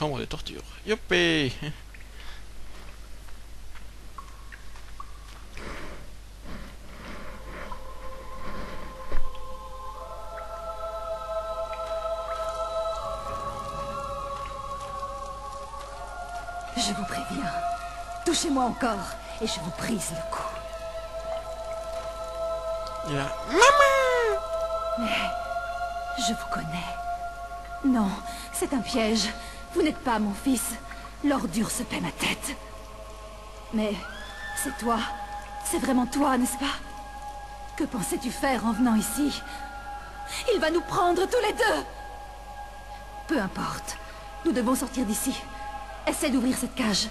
chambre de torture. Youpi! Je vous préviens. Touchez-moi encore et je vous brise le cou. Il a... Maman! Mais je vous connais. Non, c'est un piège. Vous n'êtes pas mon fils. L'ordure se paie ma tête. Mais c'est toi. C'est vraiment toi, n'est-ce pas? Que pensais-tu faire en venant ici? Il va nous prendre tous les deux. Peu importe. Nous devons sortir d'ici. Essaie d'ouvrir cette cage.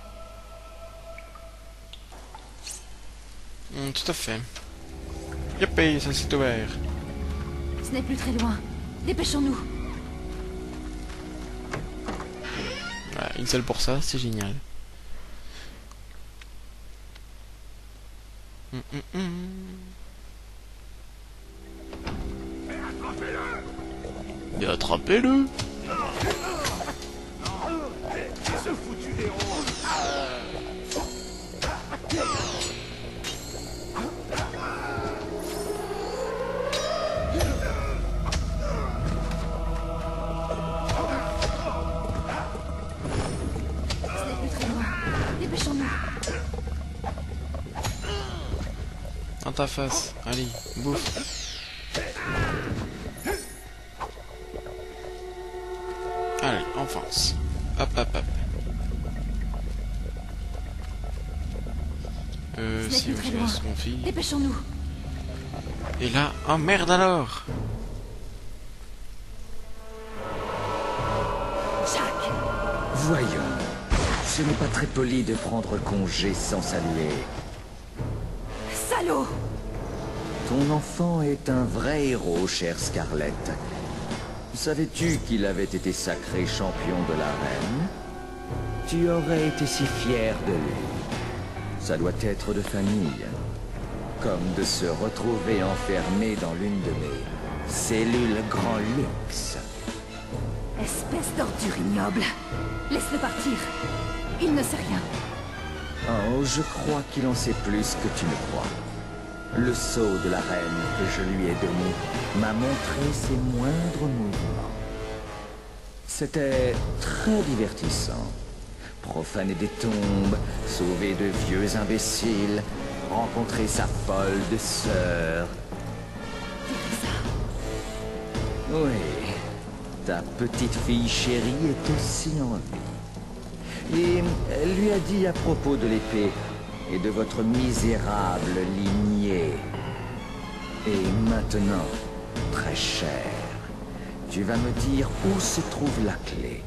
Tout à fait. Youpi, ça s'est ouvert. Ce n'est plus très loin. Dépêchons-nous. Voilà, une seule pour ça, c'est génial. Et attrapez-le. Ce foutu héros. Ce n'est plus très loin. Dépêchons-nous. Dans ta face. Allez, bouffe. Allez, on fonce. Hop, hop, hop. Si vous laisse mon fils. Dépêchons-nous. Et là, oh merde alors. Jacques. Voyons, ce n'est pas très poli de prendre congé sans saluer. Salaud. Ton enfant est un vrai héros, chère Scarlett. Savais-tu qu'il avait été sacré champion de l'arène? Tu aurais été si fier de lui. Ça doit être de famille. Comme de se retrouver enfermé dans l'une de mes cellules grand luxe. Espèce d'ordure ignoble. Laisse-le partir. Il ne sait rien. Oh, je crois qu'il en sait plus que tu ne crois. Le sceau de la reine que je lui ai donné m'a montré ses moindres mouvements. C'était très divertissant. Profaner des tombes, sauver de vieux imbéciles, rencontrer sa folle de sœur. Oui, ta petite fille chérie est aussi en vie. Et elle lui a dit à propos de l'épée et de votre misérable lignée. Et maintenant, très cher, tu vas me dire où se trouve la clé.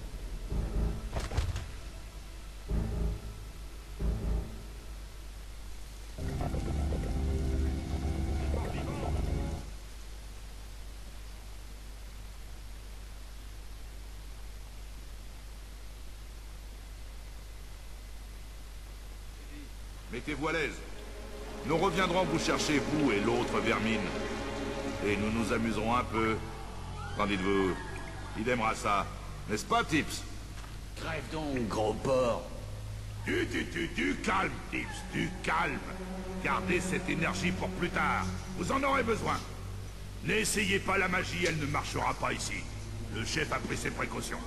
Mettez-vous à l'aise. Nous reviendrons vous chercher, vous et l'autre vermine. Et nous nous amuserons un peu. Qu'en dites-vous? Il aimera ça. N'est-ce pas, Tips? Crève donc, gros porc. Du calme, Tips, du calme. Gardez cette énergie pour plus tard. Vous en aurez besoin. N'essayez pas la magie, elle ne marchera pas ici. Le chef a pris ses précautions.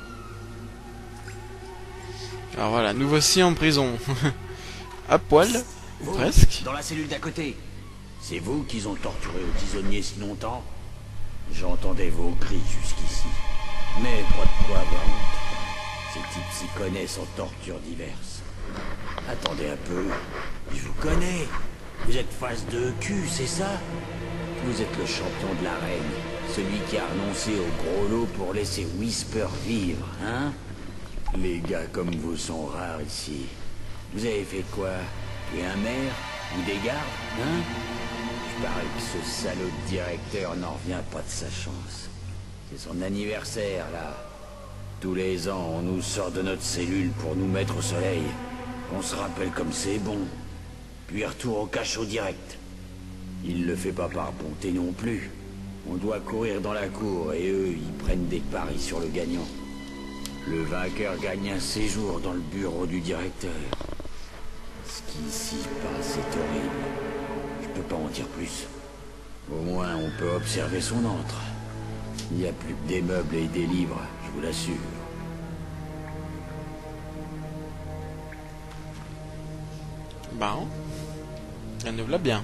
Alors voilà, nous voici en prison. À poil, Vous, presque. dans la cellule d'à côté. C'est vous qu'ils ont torturé au tisonnier si longtemps? J'entendais vos cris jusqu'ici. Mais pas de quoi avoir honte. Ces types s'y connaissent en tortures diverses. Attendez un peu. Je vous connais. Vous êtes face de cul, c'est ça? Vous êtes le champion de l'arène. Celui qui a renoncé au gros lot pour laisser Whisper vivre, hein? Les gars comme vous sont rares ici. Vous avez fait quoi? Tuer un maire? Ou des gardes? Hein? Je parie que ce salaud de directeur n'en revient pas de sa chance. C'est son anniversaire, là. Tous les ans, on nous sort de notre cellule pour nous mettre au soleil. On se rappelle comme c'est bon. Puis retour au cachot direct. Il le fait pas par bonté non plus. On doit courir dans la cour et eux, ils prennent des paris sur le gagnant. Le vainqueur gagne un séjour dans le bureau du directeur. Ce qui s'y passe est horrible. Je peux pas en dire plus. Au moins, on peut observer son antre. Il n'y a plus que des meubles et des livres, je vous l'assure. Bon. Elle nous l'a bien.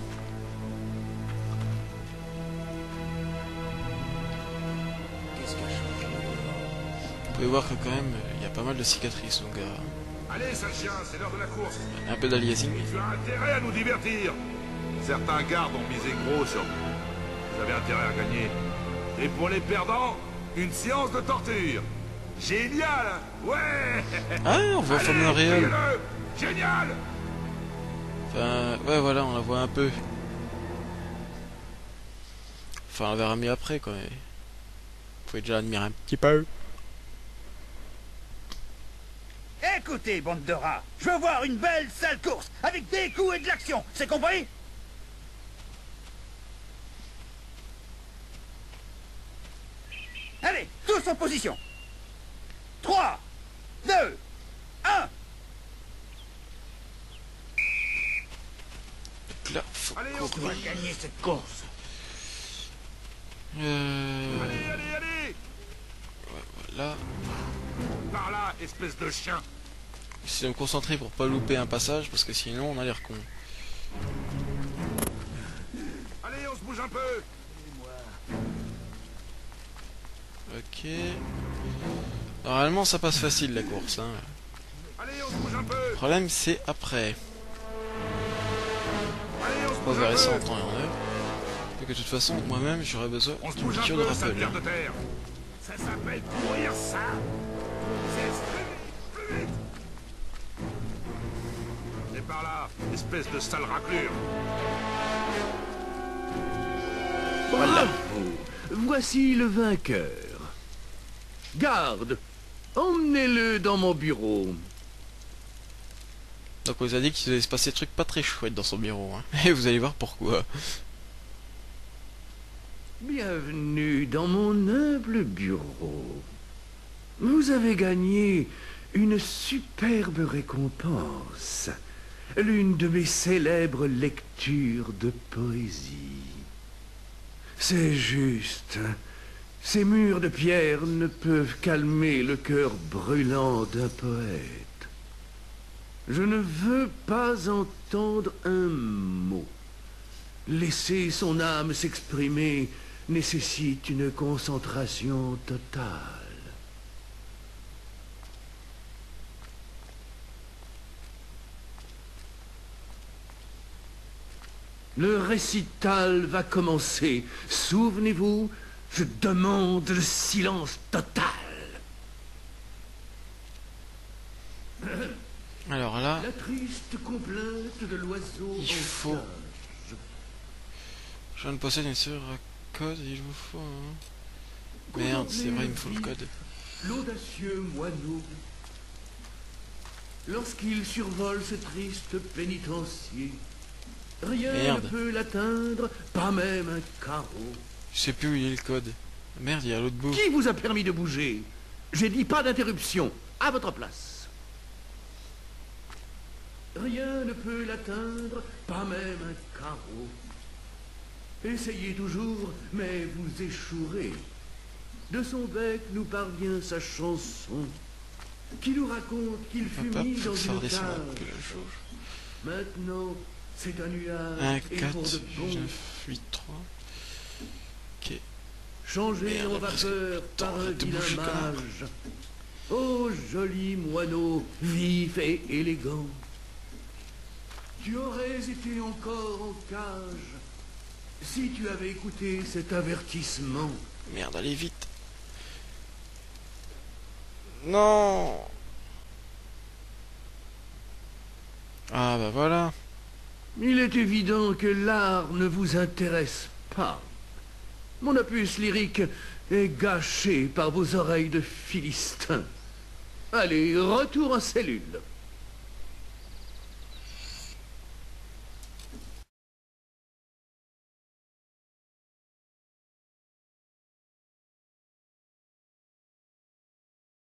Qu'est-ce qui a changé? Vous pouvez voir que quand même, il y a pas mal de cicatrices, donc Allez, sale chien, c'est l'heure de la course. un peu d'aliasing. Tu as intérêt à nous divertir. Certains gardes ont misé gros sur vous. Vous avez intérêt à gagner. Et pour les perdants, une séance de torture. Génial, hein? Ouais. Ah, on voit Allez, Formule réel. criez-le. Génial. Enfin, ouais, voilà, on la voit un peu. Enfin, on la verra mieux après, quoi. Mais... vous pouvez déjà admirer un petit peu. Écoutez, bande de rats, je veux voir une belle sale course, avec des coups et de l'action, c'est compris? Allez, tous en position. 3, 2, 1. Donc là, faut Allez, on courir. court. Gagner cette course. Allez. Voilà. Par là, espèce de chien. J'essaie de me concentrer pour pas louper un passage, parce que sinon on a l'air con. Allez, on se bouge un peu. Ok. Normalement ça passe facile la course. Hein. Allez, on se bouge un peu. Le problème c'est après. Allez, on se On bouge verra un ça en peu. temps et en heure. Et que de toute façon, moi-même j'aurais besoin On se d'une bouge un piqûre de peu, sale rappel. pierre Hein. de terre. Ça s'appelle courir, ça. C'est plus vite. Et par là, espèce de sale raclure. Bravo! Voici le vainqueur. Garde, emmenez-le dans mon bureau. Donc on vous a dit qu'il allait se passer des trucs pas très chouettes dans son bureau. Hein. Et vous allez voir pourquoi. Bienvenue dans mon humble bureau. Vous avez gagné une superbe récompense. L'une de mes célèbres lectures de poésie. C'est juste. Ces murs de pierre ne peuvent calmer le cœur brûlant d'un poète. Je ne veux pas entendre un mot. Laisser son âme s'exprimer nécessite une concentration totale. Le récital va commencer. Souvenez-vous, je demande le silence total. Alors là, La triste complainte de l'oiseau il en faut... cage. je ne possède une sur code, il vous faut... Hein. Merde, c'est vrai, il me faut le code. L'audacieux moineau, lorsqu'il survole ce triste pénitencier, rien Merde. ne peut l'atteindre, pas même un carreau. Je sais plus où il est le code. Merde, il est à l'autre bout. Qui vous a permis de bouger? J'ai dit pas d'interruption, à votre place. Rien ne peut l'atteindre, pas même un carreau. Essayez toujours, mais vous échouerez. De son bec nous parvient sa chanson, qui nous raconte qu'il fut Hop, hop, mis faut dans que ça une redescende un peu cage. la jauge. Maintenant, c'est un nuage 1, et 4, pour de 9, bon. 8, 3. Ok. Changé Merde, en vapeur presque. par Attends, un arrête de vilain bouger, connard. mage. Ô joli moineau, vif et élégant, tu aurais été encore en cage si tu avais écouté cet avertissement. Merde, allez vite. Non. Ah bah voilà. Il est évident que l'art ne vous intéresse pas. Mon opus lyrique est gâché par vos oreilles de Philistin. Allez, retour en cellule.